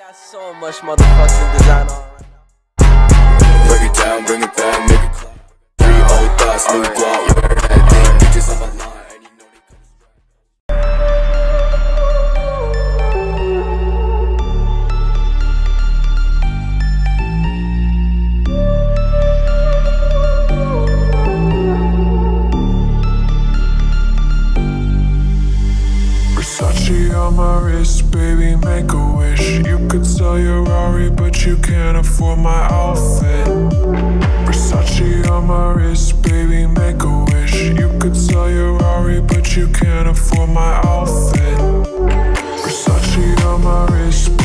got so much motherfucking design on right now. Break it down, bring it back, make it clap. 3 old thoughts, new guap, wear that thing, bitches on my line, and you know they come Versace on my wrist, baby, make a wish. You could sell your Rari, but you can't afford my outfit. Versace on my wrist, baby, make a wish. You could sell your Rari, but you can't afford my outfit. Versace on my wrist,